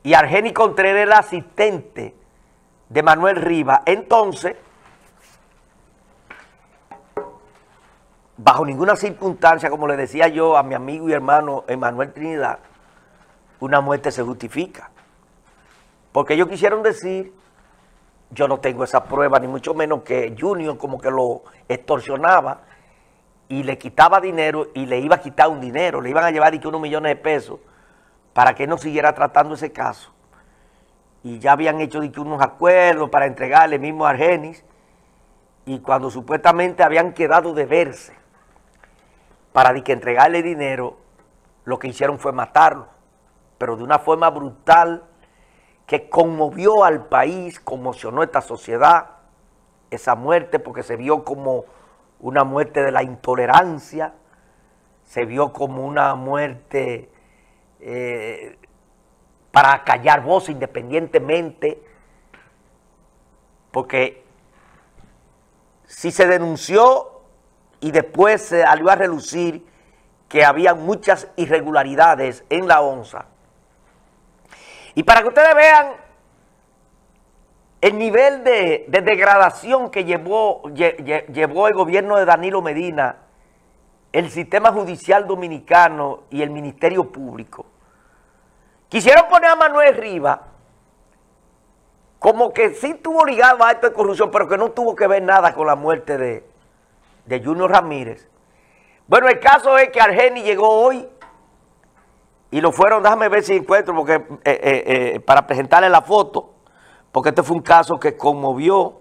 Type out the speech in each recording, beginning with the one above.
y Argenis Contreras era el asistente de Manuel Rivas. Entonces, bajo ninguna circunstancia, como le decía yo a mi amigo y hermano Emanuel Trinidad, una muerte se justifica. Porque ellos quisieron decir, yo no tengo esa prueba, ni mucho menos que Junior como que lo extorsionaba y le quitaba dinero y le iba a quitar un dinero, le iban a llevar unos millones de pesos para que no siguiera tratando ese caso. Y ya habían hecho unos acuerdos para entregarle mismo a Argenis, y cuando supuestamente habían quedado de verse para entregarle dinero, lo que hicieron fue matarlo, pero de una forma brutal que conmovió al país, conmocionó a esta sociedad, esa muerte, porque se vio como una muerte de la intolerancia, se vio como una muerte para callar voces independientemente, porque si se denunció y después se salió a relucir que había muchas irregularidades en la ONSA. Y para que ustedes vean el nivel de degradación que llevó el gobierno de Danilo Medina, el sistema judicial dominicano y el Ministerio Público, quisieron poner a Manuel Rivas como que sí estuvo ligado a esto de corrupción, pero que no tuvo que ver nada con la muerte de Junior Ramírez. Bueno, el caso es que Argenis llegó hoy y lo fueron, déjame ver si encuentro, porque para presentarle la foto, porque este fue un caso que conmovió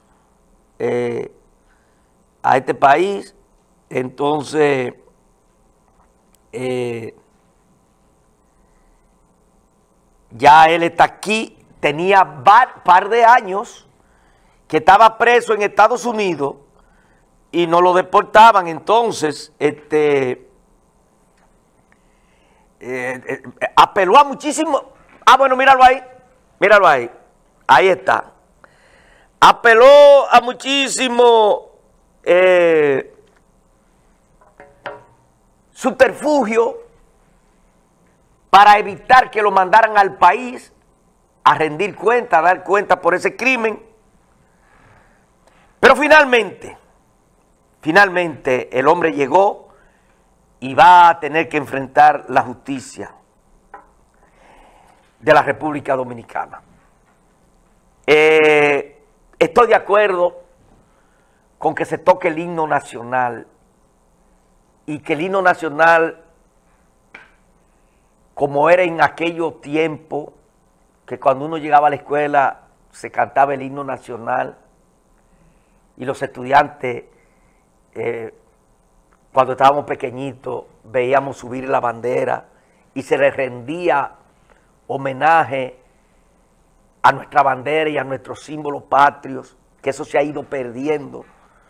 a este país. Entonces, ya él está aquí, tenía par de años que estaba preso en Estados Unidos y no lo deportaban. Entonces, apeló a muchísimo. Bueno, míralo ahí, ahí está. Apeló a muchísimo subterfugio para evitar que lo mandaran al país a rendir cuenta, a dar cuenta por ese crimen. Pero finalmente el hombre llegó y va a tener que enfrentar la justicia de la República Dominicana. Estoy de acuerdo con que se toque el himno nacional y que el himno nacional, como era en aquellos tiempos, que cuando uno llegaba a la escuela se cantaba el himno nacional y los estudiantes, cuando estábamos pequeñitos, veíamos subir la bandera y se le rendía homenaje a nuestra bandera y a nuestros símbolos patrios, que eso se ha ido perdiendo.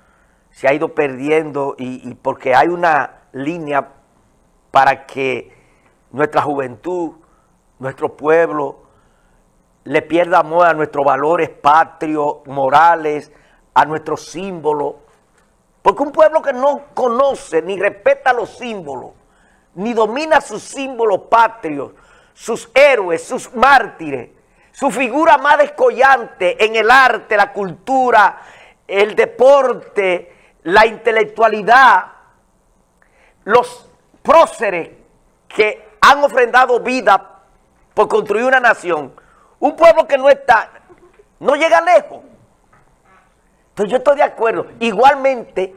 Y porque hay una línea para que nuestra juventud, nuestro pueblo, le pierda amor a nuestros valores patrios, morales, a nuestros símbolos. Porque un pueblo que no conoce ni respeta los símbolos, ni domina sus símbolos patrios, sus héroes, sus mártires, su figura más descollante en el arte, la cultura, el deporte, la intelectualidad, los próceres que han ofrendado vida por construir una nación. Un pueblo que no llega lejos. Entonces yo estoy de acuerdo. Igualmente,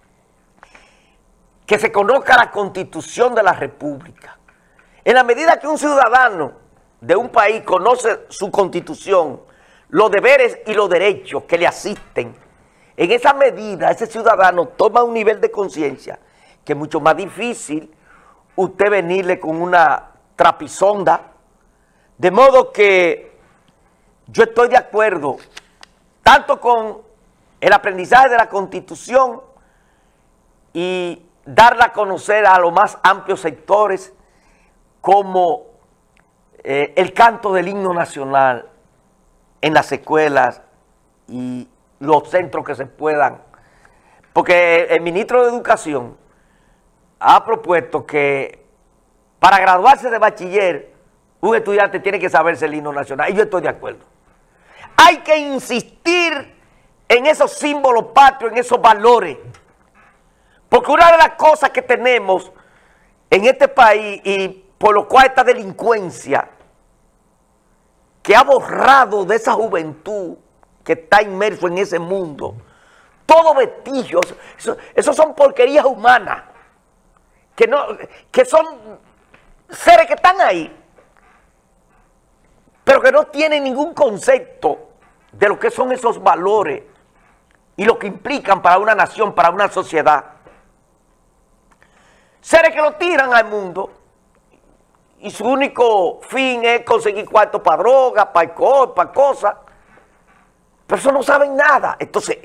que se conozca la Constitución de la República. En la medida que un ciudadano de un país conoce su Constitución, los deberes y los derechos que le asisten, en esa medida ese ciudadano toma un nivel de conciencia que es mucho más difícil usted venirle con una trapisonda. De modo que yo estoy de acuerdo tanto con el aprendizaje de la Constitución y darla a conocer a los más amplios sectores, como el canto del himno nacional en las escuelas y los centros que se puedan. Porque el ministro de Educación ha propuesto que para graduarse de bachiller un estudiante tiene que saberse el himno nacional, y yo estoy de acuerdo. Hay que insistir en esos símbolos patrios, en esos valores, porque una de las cosas que tenemos en este país, y por lo cual esta delincuencia, que ha borrado de esa juventud que está inmerso en ese mundo, todos vestigios, eso son porquerías humanas, que son seres que están ahí, pero que no tienen ningún concepto de lo que son esos valores y lo que implican para una nación, para una sociedad. Seres que lo tiran al mundo y su único fin es conseguir cuartos para drogas, para alcohol, para cosas, pero eso no saben nada. Entonces,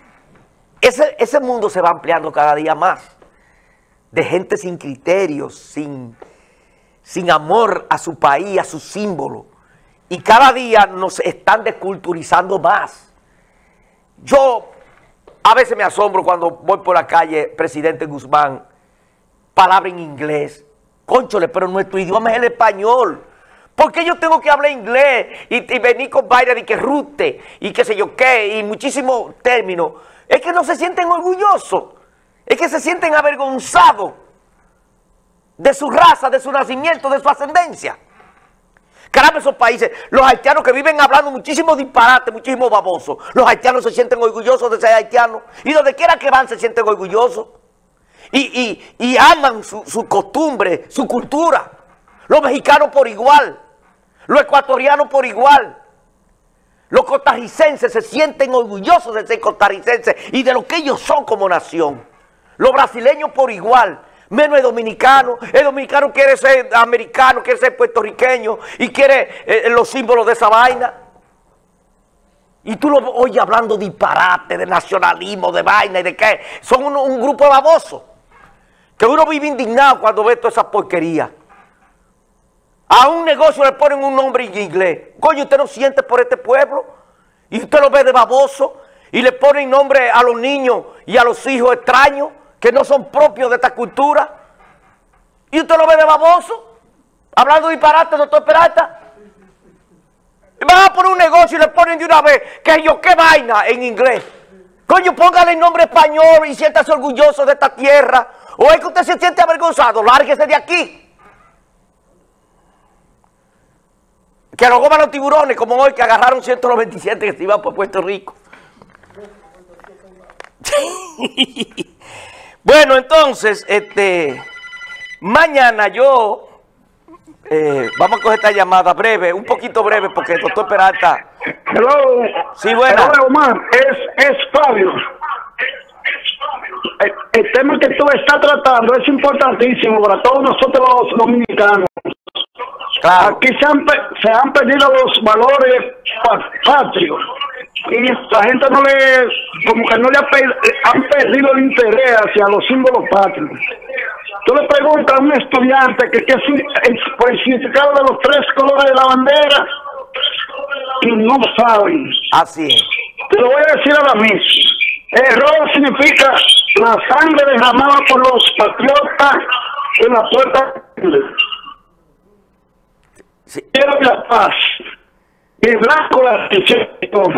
ese mundo se va ampliando cada día más, de gente sin criterios, sin amor a su país, a sus símbolos, y cada día nos están desculturizando más. Yo a veces me asombro cuando voy por la calle, presidente Guzmán, palabra en inglés. Cónchole, pero nuestro idioma es el español. ¿Por qué yo tengo que hablar inglés y venir con vaina de que rute y qué sé yo qué y muchísimos términos? Es que no se sienten orgullosos, es que se sienten avergonzados de su raza, de su nacimiento, de su ascendencia. Caramba, esos países, los haitianos que viven hablando muchísimos disparates, muchísimos babosos, los haitianos se sienten orgullosos de ser haitianos y donde quiera que van se sienten orgullosos. Y aman su costumbre, su cultura. Los mexicanos por igual, los ecuatorianos por igual. Los costarricenses se sienten orgullosos de ser costarricenses y de lo que ellos son como nación. Los brasileños por igual, menos el dominicano. El dominicano quiere ser americano, quiere ser puertorriqueño y quiere los símbolos de esa vaina. Y tú lo oyes hablando disparate, de nacionalismo, de vaina y de qué. Son un grupo de babosos. Que uno vive indignado cuando ve toda esa porquería. A un negocio le ponen un nombre en inglés. Coño, usted no siente por este pueblo. Y usted lo ve de baboso. Y le ponen nombre a los niños y a los hijos extraños que no son propios de esta cultura. Y usted lo ve de baboso. Hablando disparate, doctor Peralta. Y van a poner un negocio y le ponen de una vez, que yo, qué vaina en inglés. Coño, póngale el nombre español y siéntase orgulloso de esta tierra. ¿O es que usted se siente avergonzado? Lárguese de aquí. Que lo coman los tiburones, como hoy que agarraron 197 que se iban por Puerto Rico. Bueno, entonces, mañana yo, vamos a coger esta llamada breve, un poquito breve, porque el doctor Peralta... Hello. Sí, bueno. Hello, Omar. Es Fabio. El tema que tú estás tratando es importantísimo para todos nosotros los dominicanos. Claro. Aquí se han perdido los valores patrios y la gente como que no le han perdido el interés hacia los símbolos patrios. Tú le preguntas a un estudiante que es el significado de los 3 colores de la bandera y no saben. Así es. Te lo voy a decir ahora mismo. El rojo significa la sangre derramada por los patriotas en la puerta. Sí. Quiero la paz. Y el blanco la tristeza.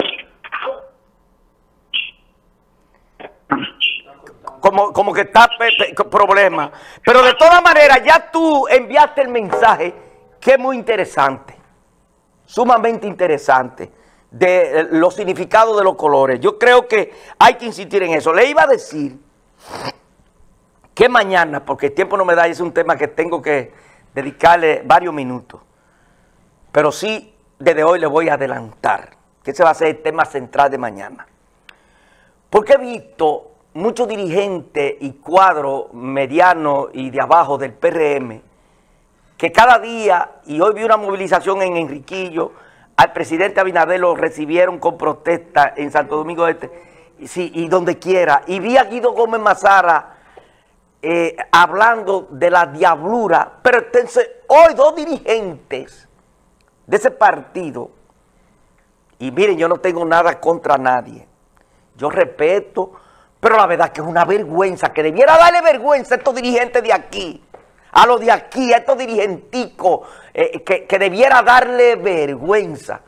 Como que está problema. Pero de todas maneras, ya tú enviaste el mensaje, que es muy interesante, sumamente interesante, de los significados de los colores. Yo creo que hay que insistir en eso. Le iba a decir que mañana, porque el tiempo no me da, y es un tema que tengo que dedicarle varios minutos, pero sí, desde hoy le voy a adelantar, que ese va a ser el tema central de mañana. Porque he visto muchos dirigentes y cuadros medianos y de abajo del PRM, que cada día, y hoy vi una movilización en Enriquillo, al presidente Abinader lo recibieron con protesta en Santo Domingo Este, sí, y donde quiera. Y vi a Guido Gómez Mazara hablando de la diablura. Pero entonces, hoy 2 dirigentes de ese partido, y miren, yo no tengo nada contra nadie, yo respeto, pero la verdad que es una vergüenza, que debiera darle vergüenza a estos dirigentes de aquí, a los de aquí, a estos dirigenticos, que debiera darle vergüenza.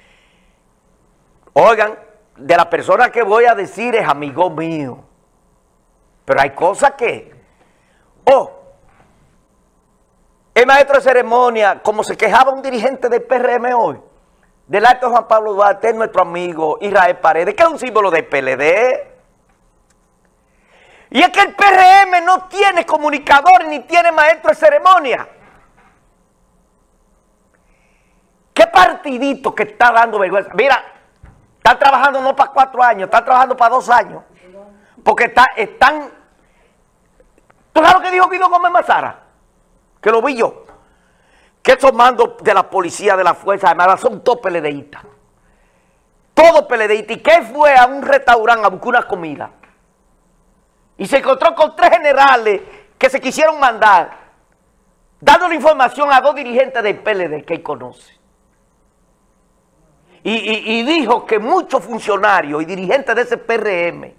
Oigan, de la persona que voy a decir es amigo mío, pero hay cosas que... el maestro de ceremonia, como se quejaba un dirigente del PRM hoy, del acto de Juan Pablo Duarte, es nuestro amigo Israel Paredes, que es un símbolo del PLD. Y es que el PRM no tiene comunicadores ni tiene maestro de ceremonia. ¿Qué partidito que está dando vergüenza? Mira, están trabajando no para 4 años, están trabajando para 2 años. Porque están... ¿Tú sabes lo que dijo Guido Gómez Mazara? Que lo vi yo. Que esos mandos de la policía, de la Fuerza Armada, son todos peledeístas. Todos peledeístas. ¿Y qué fue a un restaurante a buscar una comida? Y se encontró con 3 generales que se quisieron mandar, dándole información a 2 dirigentes del PLD que él conoce. Y dijo que muchos funcionarios y dirigentes de ese PRM,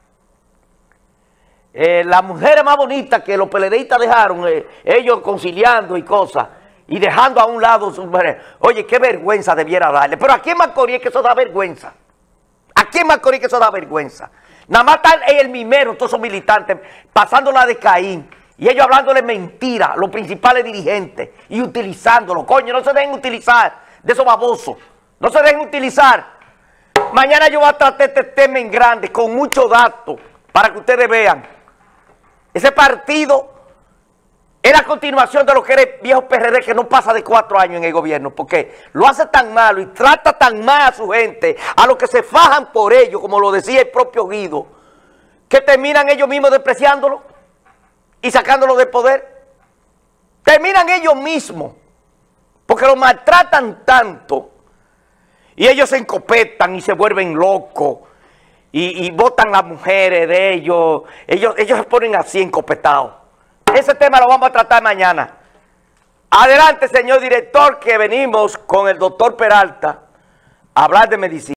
las mujeres más bonitas que los PLDistas dejaron, ellos conciliando y cosas, y dejando a un lado sus mujeres. Oye, qué vergüenza debiera darle. Pero aquí en Macorís es que eso da vergüenza. Aquí en Macorís que eso da vergüenza. Nada más están el mimero, todos esos militantes, pasándola de Caín. Y ellos hablándole mentira a los principales dirigentes y utilizándolo. Coño, no se dejen utilizar de esos babosos. No se dejen utilizar. Mañana yo voy a tratar este tema en grande, con muchos datos, para que ustedes vean. Ese partido es la continuación de lo que era el viejo PRD, que no pasa de 4 años en el gobierno, porque lo hace tan malo y trata tan mal a su gente, a los que se fajan por ello, como lo decía el propio Guido, que terminan ellos mismos despreciándolo y sacándolo del poder. Terminan ellos mismos, porque lo maltratan tanto, y ellos se encopetan y se vuelven locos, y botan las mujeres de ellos se ponen así encopetados. Ese tema lo vamos a tratar mañana. Adelante, señor director, que venimos con el doctor Peralta a hablar de medicina.